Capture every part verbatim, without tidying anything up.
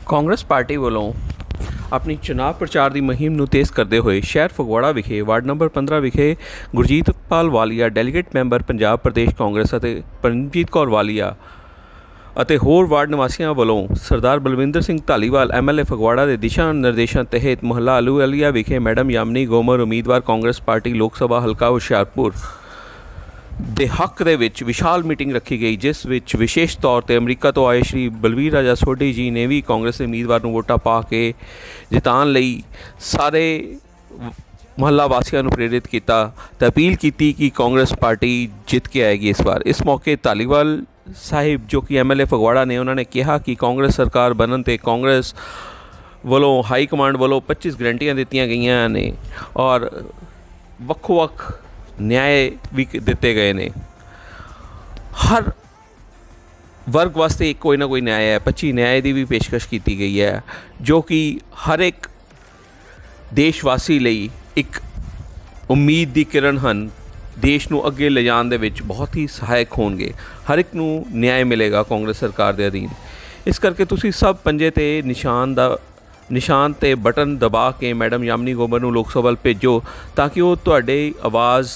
Congress party ਵੱਲੋਂ ਆਪਣੀ ਚੁਣਾਵ ਪ੍ਰਚਾਰ ਦੀ ਮੁਹਿੰਮ ਨੂੰ ਤੇਜ਼ ਕਰਦੇ ਹੋਏ ਸ਼ਹਿਰ ਫਗਵਾੜਾ ਵਿਖੇ ਵਾਰਡ ਨੰਬਰ ਪੰਦਰਾਂ ਵਿਖੇ ਗੁਰਜੀਤ ਪਾਲ ਵਾਲੀਆ ਡੈਲੀਗੇਟ ਮੈਂਬਰ ਪੰਜਾਬ ਪ੍ਰਦੇਸ਼ ਕਾਂਗਰਸ ਅਤੇ ਪਰਮਜੀਤ ਕੌਰ ਵਾਲੀਆ ਅਤੇ ਹੋਰ ਵਾਰਡ ਨਿਵਾਸੀਆਂ ਵੱਲੋਂ Sardar Balwinder Singh Dhaliwal M L A Phagwara ਦੇ ਦਿਸ਼ਾ ਨਿਰਦੇਸ਼ਾਂ ਤਹਿਤ ਮੁਹੱਲਾ ਆਹਲੂਵਾਲੀਆ ਵਿਖੇ ਮੈਡਮ ਯਾਮਨੀ ਗੋਮਰ ਉਮੀਦਵਾਰ ਕਾਂਗਰਸ ਪਾਰਟੀ ਲੋਕ ਸਭਾ ਹਲਕਾ ਹੁਸ਼ਿਆਰਪੁਰ ਦੇ ਹੱਕ ਦੇ ਵਿੱਚ ਵਿਸ਼ਾਲ ਮੀਟਿੰਗ ਰੱਖੀ ਗਈ, ਜਿਸ ਵਿੱਚ ਵਿਸ਼ੇਸ਼ ਤੌਰ 'ਤੇ ਅਮਰੀਕਾ ਤੋਂ ਆਏ ਸ਼੍ਰੀ ਬਲਵੀਰ ਰਾਜਾ ਸੋਢੀ ਜੀ ਨੇ ਵੀ ਕਾਂਗਰਸ ਦੇ ਉਮੀਦਵਾਰ ਨੂੰ ਵੋਟਾਂ ਪਾ ਕੇ ਜਿਤਾਉਣ ਲਈ ਸਾਰੇ ਮੁਹੱਲਾ ਵਾਸੀਆਂ ਨੂੰ ਪ੍ਰੇਰਿਤ ਕੀਤਾ ਅਤੇ ਅਪੀਲ ਕੀਤੀ ਕਿ ਕਾਂਗਰਸ ਪਾਰਟੀ ਜਿੱਤ ਕੇ ਆਏਗੀ ਇਸ ਵਾਰ। ਇਸ ਮੌਕੇ ਧਾਲੀਵਾਲ ਸਾਹਿਬ ਜੋ ਕਿ ਐਮ ਐਲ ਏ ਫਗਵਾੜਾ ਨੇ, ਉਹਨਾਂ ਨੇ ਕਿਹਾ ਕਿ ਕਾਂਗਰਸ ਸਰਕਾਰ ਬਣਨ 'ਤੇ ਕਾਂਗਰਸ ਵੱਲੋਂ ਹਾਈ ਕਮਾਂਡ ਵੱਲੋਂ ਪੱਚੀ ਗਰੰਟੀਆਂ ਦਿੱਤੀਆਂ ਗਈਆਂ ਨੇ ਔਰ ਵੱਖੋ ਵੱਖ ਨਿਆਂ ਵੀ ਦਿੱਤੇ ਗਏ ਨੇ। ਹਰ ਵਰਗ ਵਾਸਤੇ ਕੋਈ ਨਾ ਕੋਈ ਨਿਆਂ ਹੈ। ਪੱਚੀ ਨਿਆਂ ਦੀ ਵੀ ਪੇਸ਼ਕਸ਼ ਕੀਤੀ ਗਈ ਹੈ ਜੋ ਕਿ ਹਰ ਇੱਕ ਦੇਸ਼ ਵਾਸੀ ਲਈ ਇੱਕ ਉਮੀਦ ਦੀ ਕਿਰਨ ਹਨ। ਦੇਸ਼ ਨੂੰ ਅੱਗੇ ਲਿਜਾਣ ਦੇ ਵਿੱਚ ਬਹੁਤ ਹੀ ਸਹਾਇਕ ਹੋਣਗੇ। ਹਰ ਇੱਕ ਨੂੰ ਨਿਆਂ ਮਿਲੇਗਾ ਕਾਂਗਰਸ ਸਰਕਾਰ ਦੇ ਅਧੀਨ। ਇਸ ਕਰਕੇ ਤੁਸੀਂ ਸਭ ਪੰਜੇ 'ਤੇ ਨਿਸ਼ਾਨ ਦਾ ਨਿਸ਼ਾਨ 'ਤੇ ਬਟਨ ਦਬਾ ਕੇ ਮੈਡਮ ਯਾਮਨੀ ਗੋਮਰ ਨੂੰ ਲੋਕ ਸਭਾ ਵੱਲ ਭੇਜੋ ਤਾਂ ਕਿ ਉਹ ਤੁਹਾਡੀ ਆਵਾਜ਼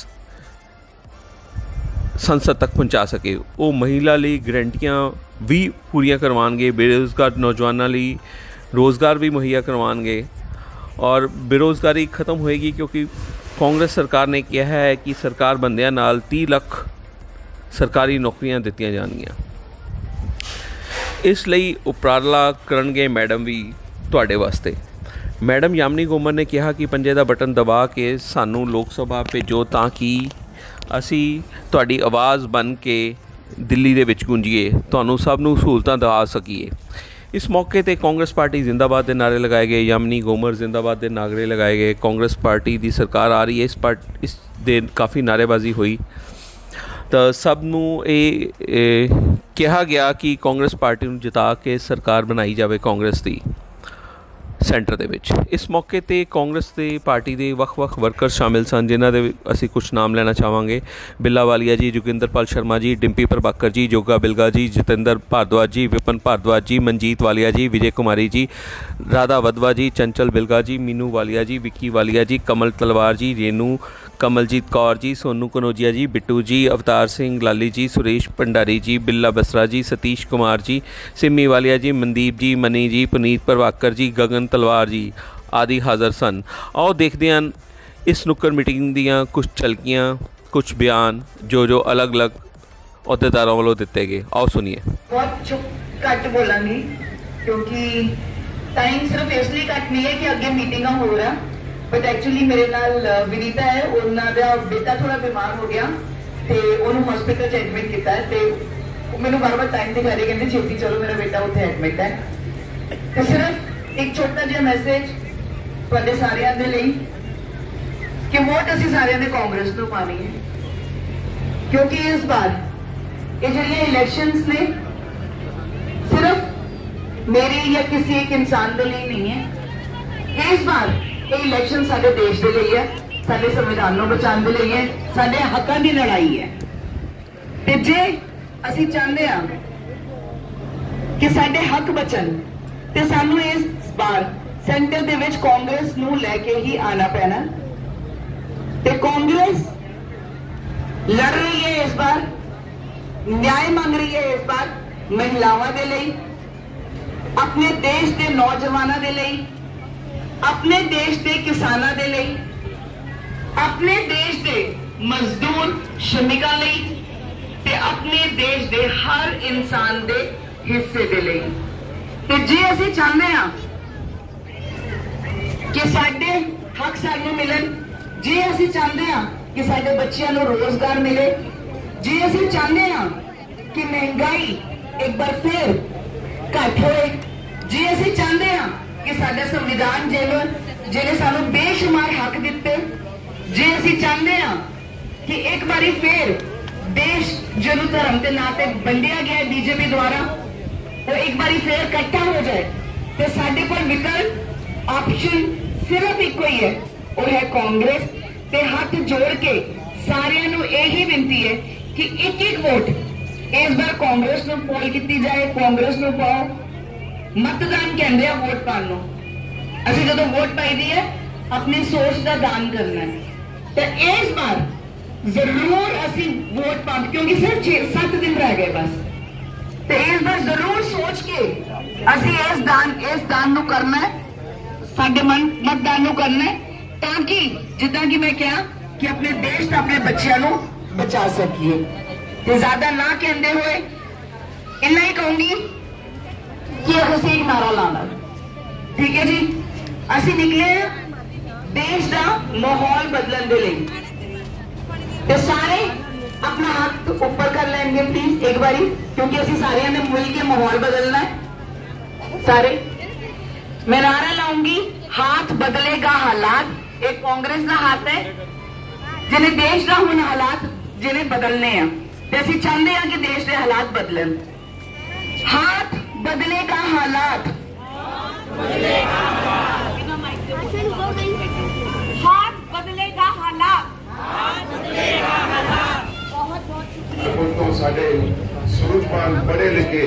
ਸੰਸਦ ਤੱਕ ਪਹੁੰਚਾ ਸਕੇ। ਉਹ ਮਹਿਲਾ ਲਈ ਗਰੰਟੀਆਂ ਵੀ ਪੂਰੀਆਂ ਕਰਵਾਉਣਗੇ, ਬੇਰੁਜ਼ਗਾਰ ਨੌਜਵਾਨਾਂ ਲਈ ਰੋਜ਼ਗਾਰ ਵੀ ਮੁਹੱਈਆ ਕਰਵਾਉਣਗੇ ਔਰ ਬੇਰੁਜ਼ਗਾਰੀ ਖਤਮ ਹੋਏਗੀ ਕਿਉਂਕਿ ਕਾਂਗਰਸ ਸਰਕਾਰ ਨੇ ਕਿਹਾ ਹੈ ਕਿ ਸਰਕਾਰ ਬੰਦਿਆਂ ਨਾਲ ਤੀਹ ਲੱਖ ਸਰਕਾਰੀ ਨੌਕਰੀਆਂ ਦਿੱਤੀਆਂ ਜਾਣਗੀਆਂ। ਇਸ ਲਈ ਉਪਰਾਲਾ ਕਰਨਗੇ ਮੈਡਮ ਵੀ ਤੁਹਾਡੇ ਵਾਸਤੇ। ਮੈਡਮ ਯਾਮਨੀ ਗੋਮਰ ਨੇ ਕਿਹਾ ਕਿ ਪੰਜੇ ਦਾ ਬਟਨ ਦਬਾ ਕੇ ਸਾਨੂੰ ਲੋਕ ਸਭਾ ਭੇਜੋ ਤਾਂ ਕਿ ਅਸੀਂ ਤੁਹਾਡੀ ਆਵਾਜ਼ ਬਣ ਕੇ ਦਿੱਲੀ ਦੇ ਵਿੱਚ ਗੂੰਜੀਏ, ਤੁਹਾਨੂੰ ਸਭ ਨੂੰ ਸਹੂਲਤਾਂ ਦਿਵਾ ਸਕੀਏ। ਇਸ ਮੌਕੇ 'ਤੇ ਕਾਂਗਰਸ ਪਾਰਟੀ ਜ਼ਿੰਦਾਬਾਦ ਦੇ ਨਾਅਰੇ ਲਗਾਏ ਗਏ, ਯਾਮਨੀ ਗੋਮਰ ਜ਼ਿੰਦਾਬਾਦ ਦੇ ਨਾਅਰੇ ਲਗਾਏ ਗਏ। ਕਾਂਗਰਸ ਪਾਰਟੀ ਦੀ ਸਰਕਾਰ ਆ ਰਹੀ ਹੈ, ਇਸ ਪਾਰਟ ਇਸ ਦੇ ਕਾਫੀ ਨਾਅਰੇਬਾਜ਼ੀ ਹੋਈ ਤਾਂ ਸਭ ਨੂੰ ਇਹ ਕਿਹਾ ਗਿਆ ਕਿ ਕਾਂਗਰਸ ਪਾਰਟੀ ਨੂੰ ਜਿਤਾ ਕੇ ਸਰਕਾਰ ਬਣਾਈ ਜਾਵੇ ਕਾਂਗਰਸ ਦੀ ਸੈਂਟਰ ਦੇ ਵਿੱਚ। ਇਸ ਮੌਕੇ 'ਤੇ ਕਾਂਗਰਸ ਦੇ ਪਾਰਟੀ ਦੇ ਵੱਖ-ਵੱਖ ਵਰਕਰ ਸ਼ਾਮਿਲ ਸਨ, ਜਿਨ੍ਹਾਂ ਦੇ ਅਸੀਂ ਕੁਛ ਨਾਮ ਲੈਣਾ ਚਾਹਾਂਗੇ। ਬਿੱਲਾ ਵਾਲੀਆ ਜੀ, ਜੋਗਿੰਦਰਪਾਲ ਸ਼ਰਮਾ ਜੀ, ਡਿੰਪੀ ਪ੍ਰਭਾਕਰ ਜੀ, ਜੋਗਾ ਬਿਲਗਾ ਜੀ, ਜਤਿੰਦਰ ਭਾਰਦਵਾਜ ਜੀ, ਵਿਪਨ ਭਾਰਦਵਾਜ ਜੀ, ਮਨਜੀਤ ਵਾਲੀਆ ਜੀ, ਵਿਜੇ ਕੁਮਾਰੀ ਜੀ, ਰਾਧਾ ਵਧਵਾ ਜੀ, ਚੰਚਲ ਬਿਲਗਾ ਜੀ, ਮੀਨੂ ਵਾਲੀਆ ਜੀ, ਵਿੱਕੀ ਵਾਲੀਆ ਜੀ, ਕਮਲ ਤਲਵਾਰ ਜੀ, ਰੇਨੂ ਕਮਲਜੀਤ ਕੌਰ ਜੀ, ਸੋਨੂ ਕਨੋਜੀਆ ਜੀ, ਬਿੱਟੂ ਜੀ, ਅਵਤਾਰ ਸਿੰਘ ਲਾਲੀ ਜੀ, ਸੁਰੇਸ਼ ਭੰਡਾਰੀ ਜੀ, ਬਿੱਲਾ ਬਸਰਾ ਜੀ, ਸਤੀਸ਼ ਕੁਮਾਰ ਜੀ, ਸਿੰਮੀ ਵਾਲੀਆ ਜੀ, ਮਨਦੀਪ ਜੀ, ਮਨੀ ਜੀ, ਪੁਨੀਤ ਪ੍ਰਭਾਕਰ ਜੀ, ਗਗਨ ਤਲਵਾਰ ਜੀ ਆਦਿ ਹਾਜ਼ਰ ਸਨ। ਆਓ ਦੇਖਦੇ ਹਨ ਇਸ ਨੁੱਕੜ ਮੀਟਿੰਗ ਦੀਆਂ ਕੁਛ ਝਲਕੀਆਂ, ਕੁਛ ਬਿਆਨ ਜੋ ਜੋ ਅਲੱਗ-ਅਲੱਗ ਅਹੁਦੇਦਾਰਾਂ ਵੱਲੋਂ ਦਿੱਤੇ ਗਏ। ਆਓ ਸੁਣੀਏ। ਬਹੁਤ ਚੁੱਪ ਘੱਟ ਬੋਲਾਂਗੀ ਕਿਉਂਕਿ ਟਾਈਮ ਸਿਰਫ ਇਸ ਲਈ ਘੱਟ ਨਹੀਂ ਹੈ ਕਿ ਅੱਗੇ ਮੀਟਿੰਗਾਂ ਹੋ ਰਹਾ, ਬਟ ਐਕਚੁਅਲੀ ਮੇਰੇ ਨਾਲ ਵਿਨੀਤਾ ਹੈ, ਉਹਨਾਂ ਦਾ ਬੇਟਾ ਥੋੜਾ ਬਿਮਾਰ ਹੋ ਗਿਆ ਤੇ ਉਹਨੂੰ ਹਸਪੀਟਲ 'ਚ ਐਡਮਿਟ ਕੀਤਾ ਹੈ ਤੇ ਮੈਨੂੰ ਵਾਰ ਵਾਰ ਟਾਈਮ ਦਿਖਾ ਰਹੇ, ਕਹਿੰਦੇ ਛੇਤੀ ਚਲੋ ਮੇਰਾ ਬੇਟਾ ਉੱਥੇ ਐਡਮਿਟ ਹੈ। ਤੇ ਸਿਰਫ ਇੱਕ ਛੋਟਾ ਜਿਹਾ ਮੈਸੇਜ ਤੁਹਾਡੇ ਸਾਰਿਆਂ ਦੇ ਲਈ ਕਿ ਵੋਟ ਅਸੀਂ ਸਾਰਿਆਂ ਨੇ ਕਾਂਗਰਸ ਨੂੰ ਪਾਣੀ ਹੈ ਕਿਉਂਕਿ ਇਸ ਵਾਰ ਇਹ ਜਿਹੜੀਆਂ ਇਲੈਕਸ਼ਨਸ ਨੇ ਸਿਰਫ ਮੇਰੀ ਜਾਂ ਕਿਸੇ ਇੱਕ ਇਨਸਾਨ ਦੇ ਲਈ ਨਹੀਂ ਹੈ। ਇਸ ਵਾਰ ਇਹ ਇਲੈਕਸ਼ਨ ਸਾਡੇ ਦੇਸ਼ ਦੇ ਲਈ ਹੈ, ਸਾਡੇ ਸੰਵਿਧਾਨ ਨੂੰ ਬਚਾਉਣ ਦੇ ਲਈ ਹੈ, ਸਾਡੇ ਹੱਕਾਂ ਦੀ ਲੜਾਈ ਹੈ। ਤੇ ਜੇ ਅਸੀਂ ਚਾਹੁੰਦੇ ਹਾਂ ਕਿ ਸਾਡੇ ਹੱਕ ਬਚਣ ਤੇ ਸਾਨੂੰ ਇਸ ਵਾਰ ਸੈਂਟਰ ਦੇ ਵਿੱਚ ਕਾਂਗਰਸ ਨੂੰ ਲੈ ਕੇ ਹੀ ਆਣਾ ਪੈਣਾ। ਤੇ ਕਾਂਗਰਸ ਲੜ ਰਹੀ ਹੈ ਇਸ ਵਾਰ, ਨਿਆਂ ਮੰਗ ਰਹੀ ਹੈ ਇਸ ਵਾਰ ਮਹਿਲਾਵਾਂ ਦੇ ਲਈ, ਆਪਣੇ ਦੇਸ਼ ਦੇ ਨੌਜਵਾਨਾਂ ਦੇ ਲਈ, ਆਪਣੇ ਦੇਸ਼ ਦੇ ਕਿਸਾਨਾਂ ਦੇ ਲਈ, ਆਪਣੇ ਦੇਸ਼ ਦੇ ਮਜ਼ਦੂਰ ਸ਼ਰਮਿਕਾਂ ਲਈ ਤੇ ਆਪਣੇ ਦੇਸ਼ ਦੇ ਹਰ ਇਨਸਾਨ ਦੇ ਹਿੱਸੇ ਦੇ ਲਈ। ਤੇ ਜੇ ਅਸੀਂ ਚਾਹੁੰਦੇ ਹਾਂ ਕਿ ਸਾਡੇ ਹੱਕ ਸਾਨੂੰ ਮਿਲਣ, ਜੇ ਅਸੀਂ ਚਾਹੁੰਦੇ ਹਾਂ ਕਿ ਸਾਡੇ ਬੱਚਿਆਂ ਨੂੰ ਰੋਜ਼ਗਾਰ ਮਿਲੇ, ਜੇ ਅਸੀਂ ਚਾਹੁੰਦੇ ਹਾਂ ਕਿ ਮਹਿੰਗਾਈ ਇੱਕ ਵਾਰ ਫਿਰ ਘੱਟ ਹੋਏ, ਜੇ ਅਸੀਂ ਚਾਹੁੰਦੇ ਹਾਂ ਕਿ ਸਾਡਾ ਸੰਵਿਧਾਨ ਜਿਹਨੂੰ ਜਿਹਨੇ ਸਾਨੂੰ ਬੇਸ਼ੁਮਾਰ ਹੱਕ ਦਿੱਤੇ, ਜੇ ਅਸੀਂ ਚਾਹੁੰਦੇ ਹਾਂ ਕਿ ਇੱਕ ਵਾਰੀ ਫਿਰ ਦੇਸ਼ ਜਿਹਨੂੰ ਧਰਮ ਦੇ ਨਾਂ ਤੇ ਵੰਡਿਆ ਗਿਆ ਬੀਜੇਪੀ ਦੁਆਰਾ ਉਹ ਇੱਕ ਵਾਰੀ ਫਿਰ ਇਕੱਠਾ ਹੋ ਜਾਏ, ਤੇ ਸਾਡੇ ਕੋਲ ਵਿਕਲਪ ਆਪਸ਼ਨ ਸਿਰਫ ਇੱਕੋ ਹੀ ਹੈ, ਉਹ ਹੈ ਕਾਂਗਰਸ। ਤੇ ਹੱਥ ਜੋੜ ਕੇ ਸਾਰਿਆਂ ਨੂੰ ਇਹੀ ਬੇਨਤੀ ਹੈ कि एक एक वोट इस बार कांग्रेस को पोल की जाए, कांग्रेस को पाओ। मतदान कहते हैं वोट पाने ਨੂੰ। ਅਸੀਂ ਜਦੋਂ ਵੋਟ ਪਾਈਦੀ ਹੈ ਆਪਣੀ ਸੋਚ ਦਾ ਦਾਨ ਕਰਨਾ ਹੈ ਤੇ ਇਸ ਵਾਰ ਜ਼ਰੂਰ ਅਸੀਂ ਵੋਟ ਪਾ ਕਿਉਂਕਿ ਸਿਰਫ ਛੇ ਸੱਤ ਦਿਨ ਰਹਿ ਗਏ ਬਸ ਤੇ ਇਸ ਵਾਰ ਜ਼ਰੂਰ ਸੋਚ ਕੇ ਅਸੀਂ ਇਸ ਦਾਨ ਇਸ ਦਾਨ ਨੂੰ ਕਰਨਾ ਹੈ ਸਾਡੇ ਮਨ ਮਤਦਾਨ ਨੂੰ ਕਰਨਾ ਹੈ ਤਾਂ ਕਿ ਜਿੱਦਾਂ ਕਿ ਮੈਂ ਕਿਹਾ ਕਿ ਆਪਣੇ ਦੇਸ਼ ਤੇ ਆਪਣੇ ਬੱਚਿਆਂ ਨੂੰ ਬਚਾ ਸਕੀਏ ਤੇ ਜ਼ਿਆਦਾ ਨਾ ਕਹਿੰਦੇ ਹੋਏ ਇੰਨਾ ਹੀ ਕਹੂੰਗੀ ਕਿ ਅਸੀਂ ਇੱਕ ਨਾਰਾ ਲਾਣਾ ਠੀਕ ਹੈ ਜੀ ਅਸੀਂ ਨਿਕਲੇ देश का माहौल बदलने के लिए तो सारे अपना हाथ ऊपर कर लेंगे प्लीज एक बारी क्योंकि असि सारे ने मिल के माहौल बदलना है सारे मैं नारा लाऊंगी हाथ बदलेगा हालात एक कांग्रेस का हाथ है जिन्हें देश का हुन हालात जिन्हें बदलने हैं ते असि चाहते हैं कि देश के हालात बदलन हाथ बदलेगा हालात हाथ बदलेगा हालात हाथ बदलेगा हालात बहुत बहुत शुक्रिया तो साडे सूरजपाल पढ़े लिखे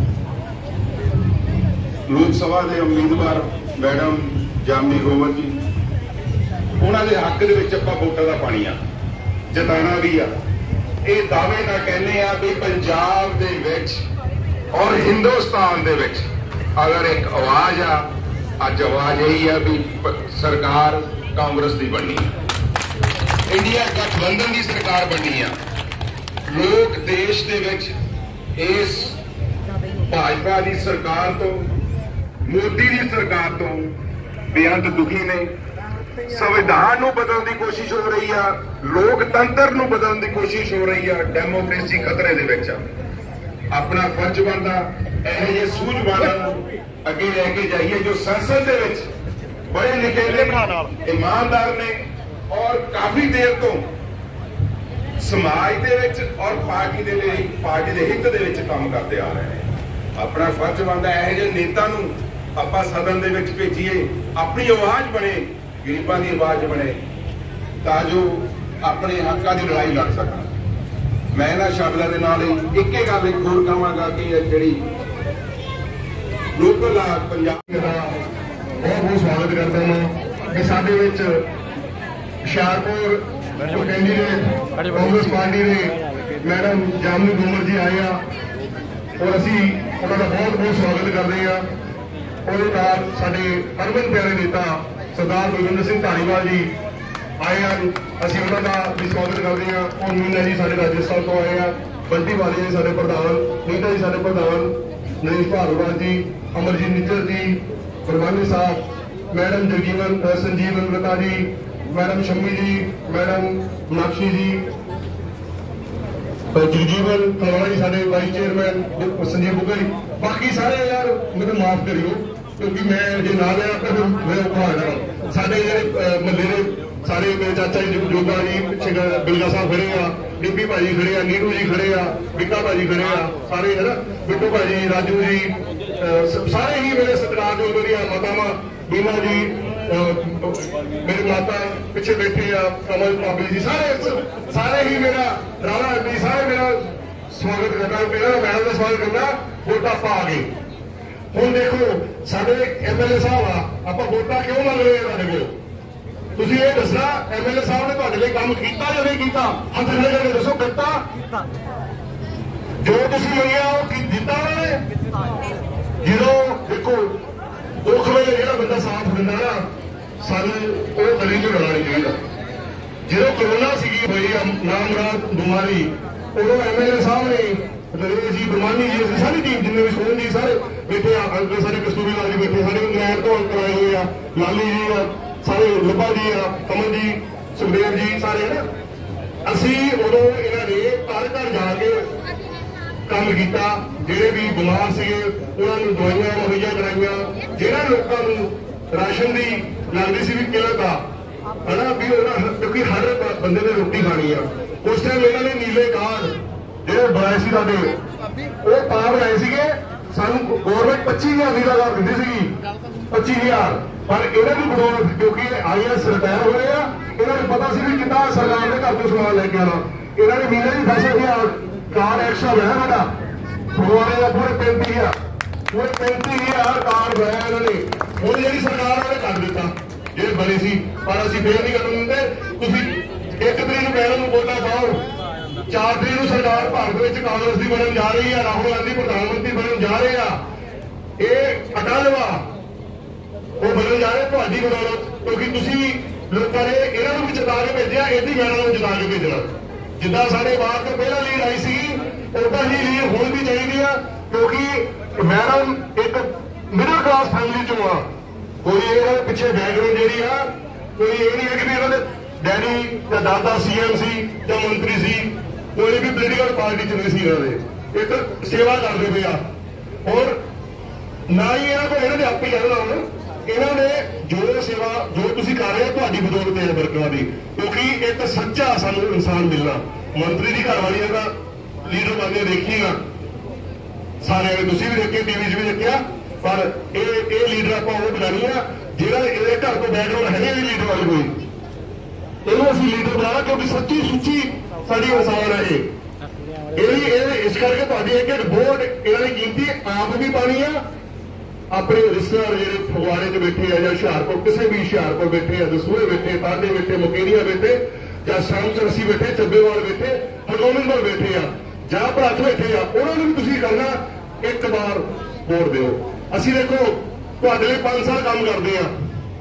लोक सभा के उम्मीदवार मैडम जामनी ग्रोवर जी उन्होंने हक दे विच आपां वोटां दा पानी आ जताना भी आ ये दावे ना कहने आ भी पंजाब दे विच और हिंदुस्तान दे विच अगर एक आवाज आ अज आवाज यही है भी सरकार कांग्रेस की बननी इंडिया गठबंधन की सरकार बननी है लोग देश के विच इस भाजपा की सरकार तो मोदी की सरकार तो बेअंत दुखी ने संविधान नूं बदलने की कोशिश हो रही है लोकतंत्र नूं बदलने की कोशिश हो रही है डेमोक्रेसी खतरे दे विच अपना फर्ज बनता यह जे सूझवान अगे लेके जाइए जो संसद दे विच बड़े लिखे ने ईमानदार ने और काफी देर तो समाज दे विच और पार्टी दे लिए पार्टी दे हित दे विच काम करते आ रहे हैं अपना फर्ज बनता है यह नेता नूं आपां सदन दे विच भेजीए अपनी आवाज बने गरीबां दी आवाज बने तां जो अपने हक्कां दी लड़ाई लड़ सकन मैं इन्हां शब्दां दे नाल एक ही गल एक होर कहांगा कि जिहड़ी लोकल पंजाब का बहुत बहुत स्वागत करता हूँ कि साडे विच हुशियारपुर जो कैंडीडेट कांग्रेस पार्टी के मैडम जामनी ग्रोवर जी आए हैं और असी उन्होंने बहुत बहुत स्वागत करते हैं और नाल साडे हरमन प्यारे नेता सरदार बलविंदर सिंह धालीवाल जी आए हैं असी उन्होंने भी स्वागत करते हैं और मीना जी साडे राजस्थान तो आए हैं बंटी वाले जी साडे प्रधान नीता जी साडे प्रधान नरेश भारद्वाज जी Amarjeet Nijjar ji Parwani Sahab madam Jagjeevan Sanjeev Amrita ji madam Shammi ji madam Meenakshi ji Jagjeevan Khalwara ji साडे वाइस चेयरमैन संजीव बुग्गा जी बाकी सारे यार मेरे माफ करियो क्योंकि मैं जे ना लिया फिर मैं औखा हो जाना साडे महल्ले दे सारे मेरे चाचा जी जोगा जी पिछे बिलगा साहब खड़े आ डिब्बी भाजी खड़े आ नीरू जी खड़े आ बिक्का भाजी खड़े आ सारे है ना बिट्टू भाजी राजू जी सारे ही मेरे सतकार जो मेरी मातावां बीमा जी मेरी माता पिछे बैठे आ कमल भाभी जी सारे सारे ही मेरा राणा एमपी सारे मेरा स्वागत करना मेरा महल का स्वागत करना वोटा पा गए हुण देखो साडे एमएलए साहब आ आपां वोटा क्यों मंग रहे हैं तुहाडे कोल ਤੁਸੀਂ ਇਹ ਦੱਸਣਾ ਐਮਐਲਏ ਸਾਹਿਬ ਨੇ ਤੁਹਾਡੇ ਲਈ ਕੰਮ ਕੀਤਾ ਜਾਂ ਨਹੀਂ ਕੀਤਾ ਹੱਥ ਖੜੇ ਕਰਕੇ ਦੱਸੋ ਕੀਤਾ ਜੋ ਤੁਸੀਂ ਮੰਗਿਆ ਉਹ ਕੀ ਦਿੱਤਾ ਉਹਨਾਂ ਨੇ ਜਦੋਂ ਦੇਖੋ ਦੁੱਖ ਵੇਲੇ ਜਿਹੜਾ ਬੰਦਾ ਸਾਥ ਦਿੰਦਾ ਨਾ ਸਾਨੂੰ ਉਹ ਗਲੀ ਤੋਂ ਲੜਾਣੀ ਚਾਹੀਦਾ ਜਦੋਂ ਕਰੋਨਾ ਸੀਗੀ ਹੋਈ ਨਾਮਰਾਦ ਬਿਮਾਰੀ ਉਦੋਂ ਐਮਐਲਏ ਸਾਹਿਬ ਨੇ ਨਰੇਸ਼ ਜੀ ਬਰਮਾਨੀ ਜੀ ਅਸੀਂ ਸਾਰੀ ਟੀਮ ਜਿੰਨੇ ਵੀ ਸੋਹਣ ਜੀ ਸਾਰੇ ਬੈਠੇ ਆ ਅੰਕਲ ਸਾਰੇ ਕਸਤੂਰੀ ਲਾਲ ਜੀ ਬੈਠੇ ਸਾਡੇ ਇੰਗਲੈਂਡ ਤੋਂ ਅੰਕਲ ਆਏ ਹੋਏ ਆ ਲਾਲੀ ਜੀ ਆ सारे लब्बा जी कमल जी सुखदेव जी सारे है ना असी उदों इन्होंने घर घर जाके काम किया जेडे भी बीमार से उन्होंने दवाइयां मुहैया कराइया जिन्होंने लोगों को राशन की लगती सी भी किलत आ है ना भी क्योंकि हर बंदे ने रोटी खानी है उस टाइम इन्होंने नीले कार्ड जो बनाए थे वो तां बनाए थे सानू गौरमेंट पच्ची हजार की लाभ दिंदी सी पच्ची हजार पर इन्हों की बदौलत क्योंकि आई एस रिटायर हो रहे हैं इन्होंने पता सी भी कितना सरकार ने घर तो समान लेके आना इन्होंने महीने की दस हजार कार एक्स्ट्रा लिया साडा फगवाड़े का पूरे पैंती हजार कोई पैंती हज़ार कार्ड बनाया इन्होंने हुण जिहड़ी सरकार ने कर दिता जे बने सी पर असीं फेर नहीं करन दिंदे तुसीं एक तरीक नूं मैडम नूं वोटां पाओ चार तरीक नूं सरकार भारत विच कांग्रेस दी बनन जा रही है राहुल गांधी प्रधानमंत्री बनन जा रहे आ ये अटल वा वो बनन जा रहे तुहाडी बदौलत क्योंकि तुसीं लोकां ने इन्हां नूं भी जिता के भेजिआ इहदी मैडम नूं जिता के भेजना जिद्दां साडे बाहर तो पहला लीड आई सी उदां ही लीड होनी भी चाहिए आ क्योंकि मैडम एक मिडिल क्लास फैमिली चों आ कोई इहदे पिछे बैकग्राउंड जिहड़ी आ कोई ये नहीं है कि इहदे डैडी या दादा सी एम सी या मंत्री सी कोई भी पोलीटिकल पार्टी च नहीं सी इहदे एक सेवा करदे पे आ और ना ही इन्हां कोल इन्हां दे आपे कहना हुण इन्हां ने जो सेवा जो तुसीं कर रहे हो तुहाडी बदौलत है वर्करां दी क्योंकि एक सच्चा सानूं इंसान मिलना मंत्री दी घरवाली दा लीडर बनदे देखीगा सारे तुसीं भी देखे टीवी च भी देखिया पर ये लीडर आप बनानी है जो घर को बैकग्राउंड है नहीं लीडर वाली कोई इन्हों असं लीडर बनाना क्योंकि सच्ची सुच्ची साड़ी इंसान है ये इस करके एक एक वोट इन्होंने कीमती आप भी पानी है अपने रिश्तेदार जो फगवाड़े च बैठे हैं या हुशियारपुर किसी भी हुशियारपुर बैठे हैं दसूरे बैठे तांडे बैठे मुकेरिया बैठे या शाम चरसी बैठे ਚੱਬੇਵਾਲ बैठे हरगोबिंदपुर बैठे हैं ਜਾਂ ਭੜਕ बैठे हैं उन्होंने भी तुसीं करना एक बार वोट दिओ ਅਸੀਂ देखो ਤੁਹਾਡੇ ਲਈ पांच साल काम करते हैं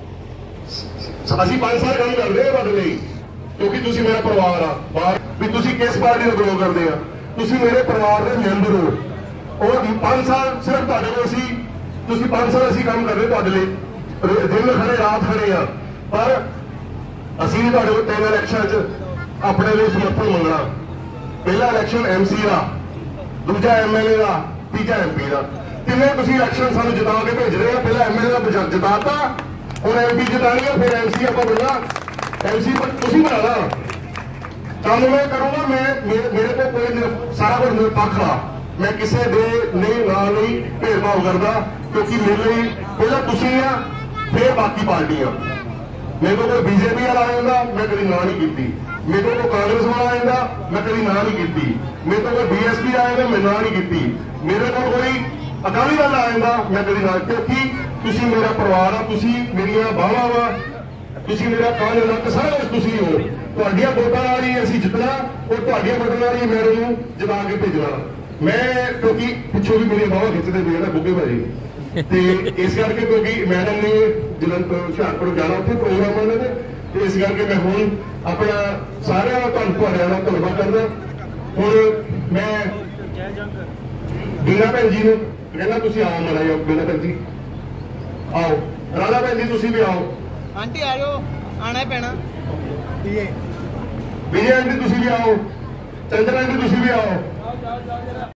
ਅਸੀਂ पांच साल काम करते हैं ਤੁਹਾਡੇ ਲਈ क्योंकि ਤੁਸੀਂ मेरा परिवार आ बाहर भी ਤੁਸੀਂ किस पार्टी ਨੂੰ बिलोंग करते हैं ਤੁਸੀਂ मेरे परिवार के मैंबर हो और पांच साल सिर्फ ਤੁਹਾਡੇ ਕੋਲ ਅਸੀਂ ਤੁਸੀਂ पांच साल ਅਸੀਂ काम कर रहे ਤੁਹਾਡੇ ਲਈ दिन खड़े रात खड़े आ पर ਅਸੀਂ ਵੀ ਤੁਹਾਡੇ ਕੋਲ ਤਿੰਨ ਇਲੈਕਸ਼ਨ 'ਚ ਆਪਣੇ ਲਈ ਸਮਰਥਨ ਮੰਗਣਾ ਪਹਿਲਾ ਇਲੈਕਸ਼ਨ ਐਮਸੀ ਦਾ ਦੂਜਾ ਐਮਐਲਏ ਦਾ ਤੀਜਾ ਐਮਪੀ ਦਾ ਤਿੰਨੇ ਤੁਸੀਂ ਇਲੈਕਸ਼ਨ ਸਾਨੂੰ ਜਿਤਾ ਕੇ ਭੇਜ ਰਹੇ ਆ ਪਹਿਲਾਂ ਐਮਐਲਏ ਦਾ ਜਿਤਾਤਾ ਹੁਣ ਐਮਪੀ ਜਿਤਾਣਗੇ ਫਿਰ ਐਮਸੀ ਆਪਾਂ ਬਣਨਾ ਐਮਸੀ ਤੁਸੀਂ ਬਣਾਣਾ ਕੰਮ ਮੈਂ ਕਰੂੰਗਾ ਮੈਂ ਮੇਰੇ ਕੋਲ ਕੋਈ ਸਾਰਾ ਕੁਝ ਨਿਰਪੱਖ ਆ ਮੈਂ ਕਿਸੇ ਦੇ ਨਹੀਂ ਨਾਲ ਨਹੀਂ ਭੇਦਭਾਵ ਕਰਦਾ ਕਿਉਂਕਿ ਮੇਰੇ ਲਈ ਪਹਿਲਾਂ ਤੁਸੀਂ ਆ ਫਿਰ ਬਾਕੀ ਪਾਰਟੀਆਂ मेरे को कोई बीजेपी वाला आ जाता मैं कभी ना नहीं की मेरे को कोई कांग्रेस वाला आ जाता मैं कभी ना नहीं की मेरे को कोई बीएसपी आ जाता मैं ना नहीं की मेरे को कोई अकाली दल आ जाता मैं कभी ना क्योंकि तुसी मेरा परिवार आ तुसी मेरिया बावां वा तुसी मेरा कान नक सारा कुछ तुसी हो तुहाडियां वोटां नाल ही असीं जितना और तुहाडियां वोटां नाल ही मेरे नूं जिता के भेजना मैं क्योंकि पिछों भी मेरी बावां खिच्चदे पे ना बुग्गे भाजी ਤੇ ਇਸ ਕਰਕੇ ਕਿਉਂਕਿ ਮੈਡਮ ਨੇ ਜਲੰਧਰ ਹੁਸ਼ਿਆਰਪੁਰ ਜਾਣਾ ਉੱਥੇ ਪ੍ਰੋਗਰਾਮ ਉਹਨਾਂ ਦੇ ਤੇ ਇਸ ਕਰਕੇ ਮੈਂ ਹੁਣ ਆਪਣਾ ਸਾਰਿਆਂ ਦਾ ਤੁਹਾਨੂੰ ਤੁਹਾਡਿਆਂ ਦਾ ਧੰਨਵਾਦ ਕਰਦਾ ਹੁਣ ਮੈਂ ਬੀਨਾ ਭੈਣ ਜੀ ਨੂੰ ਕਹਿੰਦਾ ਤੁਸੀਂ ਆਓ ਮਾੜਾ ਜਿਹਾ ਬੀਨਾ ਭੈਣ ਜੀ ਆਓ ਰਾਧਾ ਭੈਣ ਜੀ ਤੁਸੀਂ ਵੀ ਆਓ ਆਂਟੀ ਆ ਜਾਓ ਆਣਾ ਪੈਣਾ ਵਿਜੇ ਆਂਟੀ ਤੁਸੀਂ ਵੀ ਆਓ ਚੰਦਰ ਆਂਟੀ ਤੁਸੀਂ ਵੀ ਆਓ